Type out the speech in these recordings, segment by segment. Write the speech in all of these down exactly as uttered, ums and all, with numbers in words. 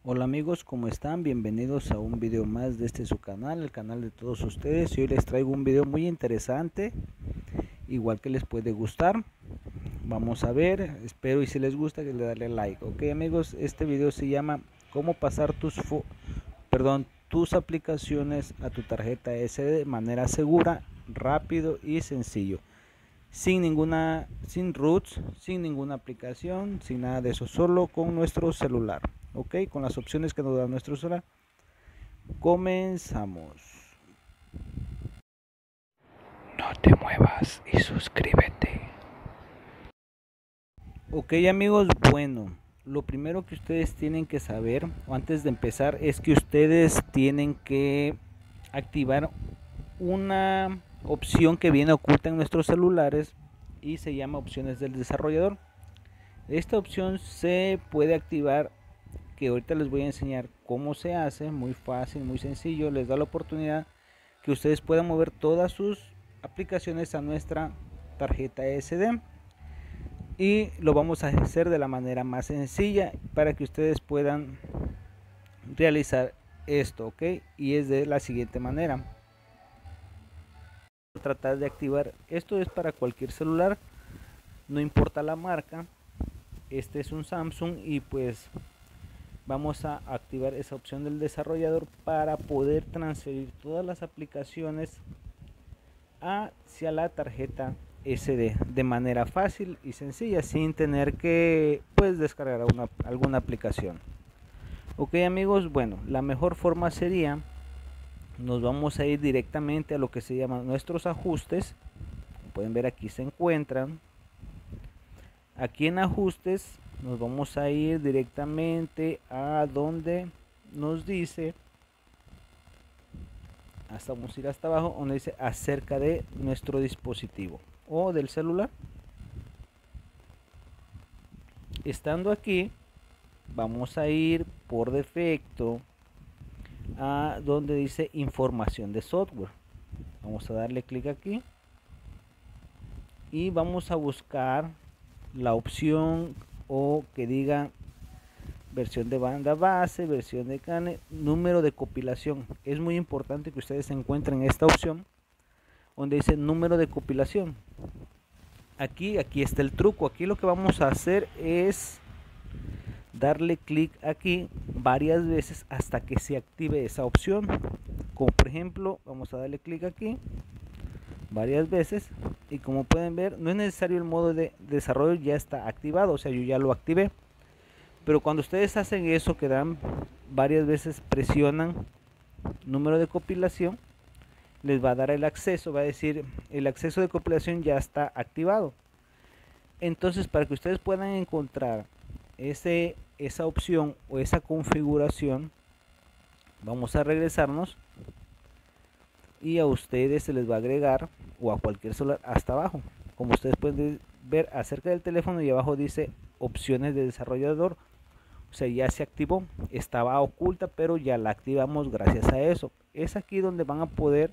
Hola amigos, ¿cómo están? Bienvenidos a un video más de este su canal, el canal de todos ustedes. Y hoy les traigo un video muy interesante, igual que les puede gustar. Vamos a ver, espero y si les gusta que le darle like. Ok amigos, este video se llama cómo pasar tus fo perdón, tus aplicaciones a tu tarjeta ese de de manera segura, rápido y sencillo. Sin ninguna, sin roots, sin ninguna aplicación, sin nada de eso, solo con nuestro celular. Ok, con las opciones que nos da nuestro celular. Comenzamos. No te muevas y suscríbete. Ok amigos, bueno, lo primero que ustedes tienen que saber, o antes de empezar, es que ustedes tienen que activar una opción que viene oculta en nuestros celulares y se llama opciones del desarrollador. Esta opción se puede activar, que ahorita les voy a enseñar cómo se hace, muy fácil, muy sencillo. Les da la oportunidad que ustedes puedan mover todas sus aplicaciones a nuestra tarjeta ese de, y lo vamos a hacer de la manera más sencilla para que ustedes puedan realizar esto, ok, y es de la siguiente manera. Tratar de activar esto, es para cualquier celular, no importa la marca. Este es un Samsung y pues vamos a activar esa opción del desarrollador para poder transferir todas las aplicaciones hacia la tarjeta ese de de manera fácil y sencilla, sin tener que pues descargar una, alguna aplicación. Ok amigos, bueno, la mejor forma sería, nos vamos a ir directamente a lo que se llaman nuestros ajustes. Como pueden ver, aquí se encuentran. Aquí en ajustes nos vamos a ir directamente a donde nos dice, hasta vamos a ir hasta abajo donde dice acerca de nuestro dispositivo o del celular. Estando aquí, vamos a ir por defecto a donde dice información de software. Vamos a darle clic aquí y vamos a buscar la opción o que diga versión de banda base, versión de cane, número de compilación. Es muy importante que ustedes encuentren esta opción donde dice número de compilación. Aquí, aquí está el truco. Aquí lo que vamos a hacer es darle clic aquí varias veces hasta que se active esa opción. Como por ejemplo, vamos a darle clic aquí varias veces y como pueden ver, no es necesario, el modo de desarrollo ya está activado, o sea, yo ya lo activé. Pero cuando ustedes hacen eso, que dan varias veces, presionan número de compilación, les va a dar el acceso, va a decir el acceso de compilación ya está activado. Entonces, para que ustedes puedan encontrar ese, esa opción o esa configuración, vamos a regresarnos y a ustedes se les va a agregar, o a cualquier celular, hasta abajo. Como ustedes pueden ver, acerca del teléfono y abajo dice opciones de desarrollador. O sea, ya se activó, estaba oculta, pero ya la activamos gracias a eso. Es aquí donde van a poder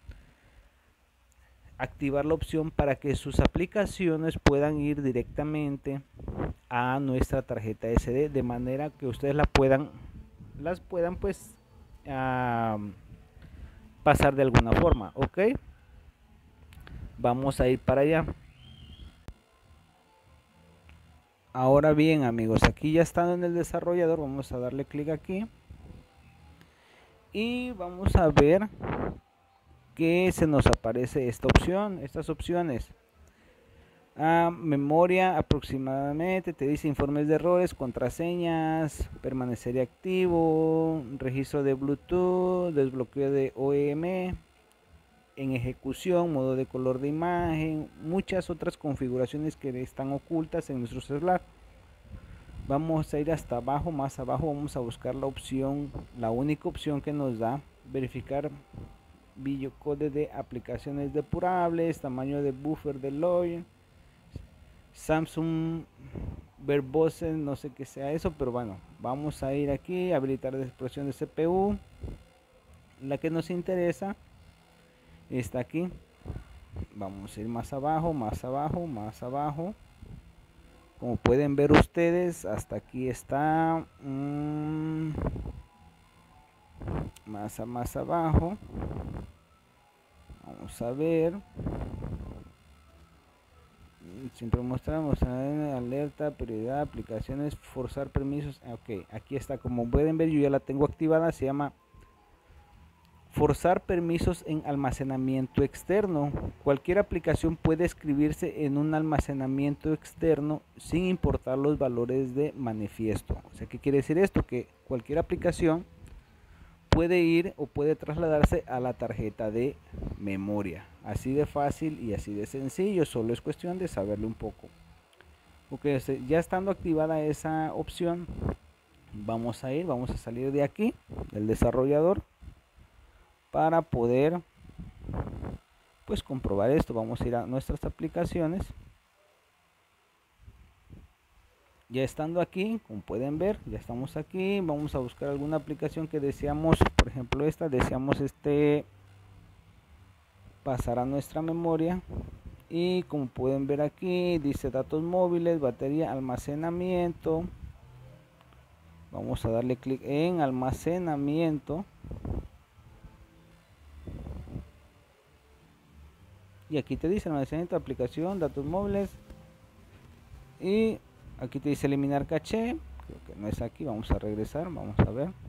activar la opción para que sus aplicaciones puedan ir directamente a nuestra tarjeta ese de, de manera que ustedes la puedan, las puedan pues uh, pasar de alguna forma. Ok, vamos a ir para allá. Ahora bien amigos, aquí ya estando en el desarrollador, vamos a darle clic aquí y vamos a ver que se nos aparece esta opción, estas opciones. A memoria aproximadamente, te dice informes de errores, contraseñas, permanecer activo, registro de Bluetooth, desbloqueo de O E M, en ejecución, modo de color de imagen, muchas otras configuraciones que están ocultas en nuestro celular. Vamos a ir hasta abajo, más abajo vamos a buscar la opción, la única opción que nos da, verificar videocode de aplicaciones depurables, tamaño de buffer de login, Samsung Verbose, no sé qué sea eso, pero bueno, vamos a ir aquí, habilitar la expresión de C P U. La que nos interesa está aquí. Vamos a ir más abajo, más abajo, más abajo. Como pueden ver ustedes, hasta aquí está mmm, más, a, más abajo. Vamos a ver. Siempre mostramos alerta, prioridad, aplicaciones, forzar permisos. Ok, aquí está, como pueden ver yo ya la tengo activada. Se llama forzar permisos en almacenamiento externo. Cualquier aplicación puede escribirse en un almacenamiento externo sin importar los valores de manifiesto. O sea, ¿qué quiere decir esto? Que cualquier aplicación puede ir o puede trasladarse a la tarjeta de memoria. Así de fácil y así de sencillo, solo es cuestión de saberlo un poco. Ok, ya estando activada esa opción, vamos a ir, vamos a salir de aquí, del desarrollador, para poder pues comprobar esto. Vamos a ir a nuestras aplicaciones. Ya estando aquí, como pueden ver, ya estamos aquí. Vamos a buscar alguna aplicación que deseamos, por ejemplo esta, deseamos este pasar a nuestra memoria. Y como pueden ver aquí, dice datos móviles, batería, almacenamiento. Vamos a darle clic en almacenamiento. Y aquí te dice almacenamiento, aplicación, datos móviles. Y aquí te dice eliminar caché. Creo que no es aquí, vamos a regresar, vamos a ver.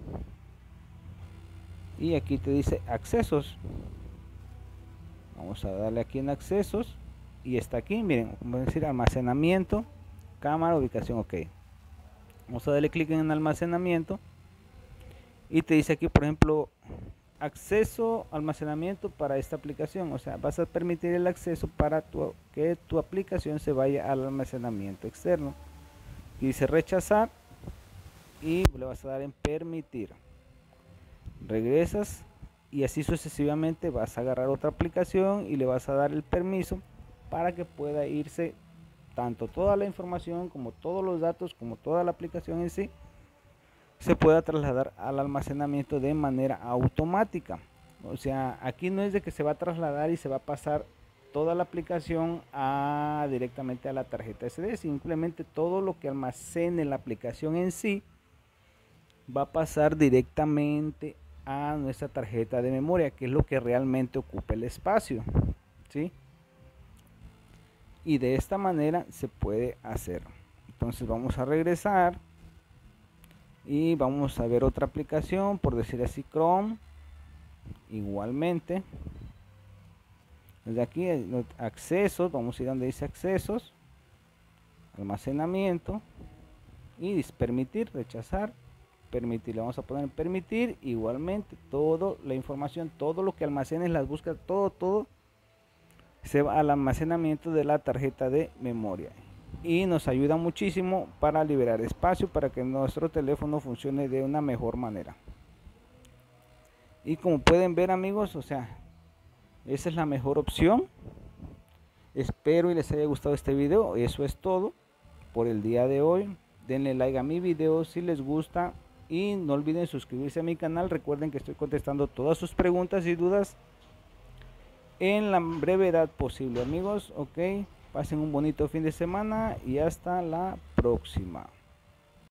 Y aquí te dice accesos. Vamos a darle aquí en accesos. Y está aquí, miren, vamos a decir almacenamiento, cámara, ubicación, ok. Vamos a darle clic en almacenamiento. Y te dice aquí, por ejemplo, acceso, almacenamiento para esta aplicación. O sea, vas a permitir el acceso para tu, que tu aplicación se vaya al almacenamiento externo. Y dice rechazar. Y le vas a dar en permitir. Regresas. Y así sucesivamente vas a agarrar otra aplicación y le vas a dar el permiso para que pueda irse tanto toda la información como todos los datos como toda la aplicación en sí se pueda trasladar al almacenamiento de manera automática. O sea, aquí no es de que se va a trasladar y se va a pasar toda la aplicación a, directamente a la tarjeta ese de, simplemente todo lo que almacene la aplicación en sí va a pasar directamente a nuestra tarjeta de memoria, que es lo que realmente ocupa el espacio, ¿sí? Y de esta manera se puede hacer. Entonces vamos a regresar y vamos a ver otra aplicación, por decir así Chrome. Igualmente desde aquí accesos, vamos a ir donde dice accesos, almacenamiento y permitir, rechazar, permitir. Le vamos a poner permitir. Igualmente toda la información, todo lo que almacenes, las búsquedas, todo todo se va al almacenamiento de la tarjeta de memoria y nos ayuda muchísimo para liberar espacio para que nuestro teléfono funcione de una mejor manera. Y como pueden ver, amigos, o sea, esa es la mejor opción. Espero y les haya gustado este video. Eso es todo por el día de hoy. Denle like a mi video si les gusta y no olviden suscribirse a mi canal. Recuerden que estoy contestando todas sus preguntas y dudas en la brevedad posible, amigos. Ok, pasen un bonito fin de semana y hasta la próxima.